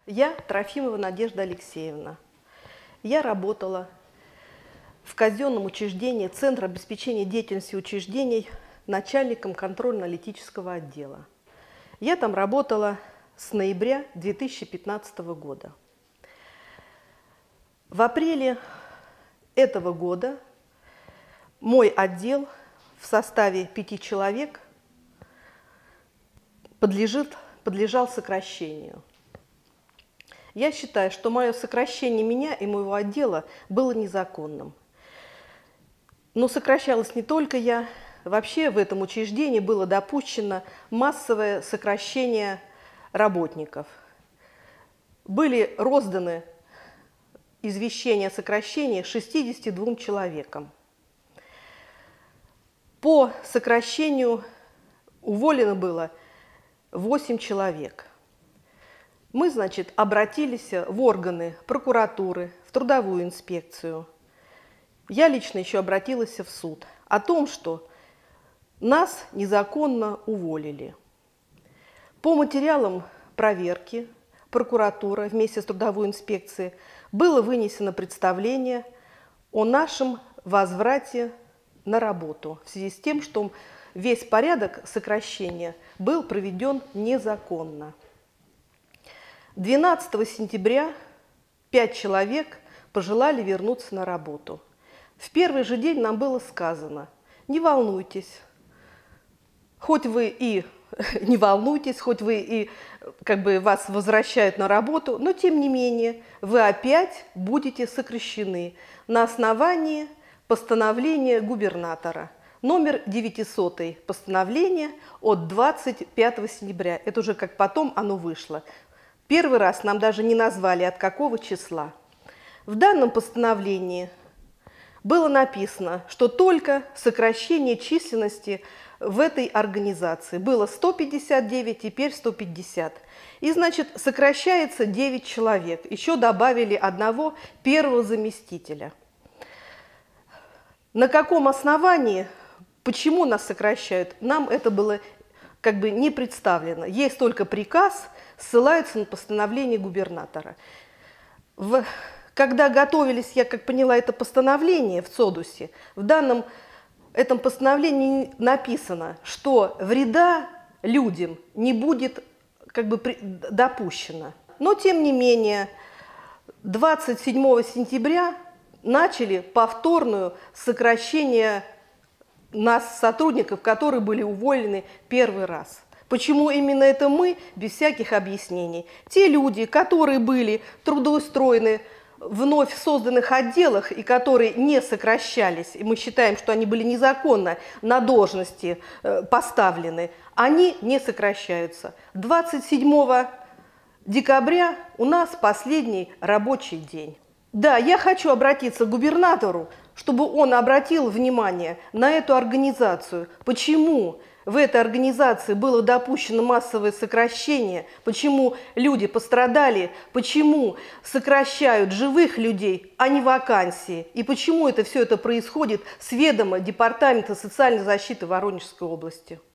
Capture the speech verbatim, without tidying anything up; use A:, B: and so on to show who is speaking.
A: Я Трофимова Надежда Алексеевна. Я работала в казенном учреждении Центра обеспечения деятельности учреждений начальником контрольно-аналитического отдела. Я там работала с ноября две тысячи пятнадцатого года. В апреле этого года мой отдел в составе пяти человек подлежит, подлежал сокращению. Я считаю, что мое сокращение меня и моего отдела было незаконным. Но сокращалась не только я. Вообще в этом учреждении было допущено массовое сокращение работников. Были розданы извещения о сокращении шестидесяти двум человекам. По сокращению уволено было восемь человек. Мы, значит, обратились в органы прокуратуры, в трудовую инспекцию. Я лично еще обратилась в суд о том, что нас незаконно уволили. По материалам проверки прокуратура вместе с трудовой инспекцией было вынесено представление о нашем возврате на работу в связи с тем, что весь порядок сокращения был проведен незаконно. двенадцатого сентября пять человек пожелали вернуться на работу. В первый же день нам было сказано: не волнуйтесь, хоть вы и не волнуйтесь, хоть вы и как бы вас возвращают на работу, но тем не менее вы опять будете сокращены на основании постановления губернатора. Номер девятьсот постановление от двадцать пятого сентября. Это уже как потом оно вышло. Первый раз нам даже не назвали, от какого числа. В данном постановлении было написано, что только сокращение численности в этой организации было сто пятьдесят девять, теперь сто пятьдесят. И, значит, сокращается девять человек. Еще добавили одного первого заместителя. На каком основании, почему нас сокращают, нам это было как бы не представлено. Есть только приказ, ссылаются на постановление губернатора. В, когда готовились, я как поняла, это постановление в ЦОДУСе, в данном этом постановлении написано, что вреда людям не будет как бы при, допущено. Но тем не менее двадцать седьмого сентября начали повторное сокращение нас, сотрудников, которые были уволены первый раз. Почему именно это мы, без всяких объяснений? Те люди, которые были трудоустроены в вновь созданных отделах и которые не сокращались, и мы считаем, что они были незаконно на должности э, поставлены, они не сокращаются. двадцать седьмого декабря у нас последний рабочий день. Да, я хочу обратиться к губернатору, чтобы он обратил внимание на эту организацию. Почему в этой организации было допущено массовое сокращение, почему люди пострадали, почему сокращают живых людей, а не вакансии, и почему это все это происходит с ведома Департамента социальной защиты Воронежской области.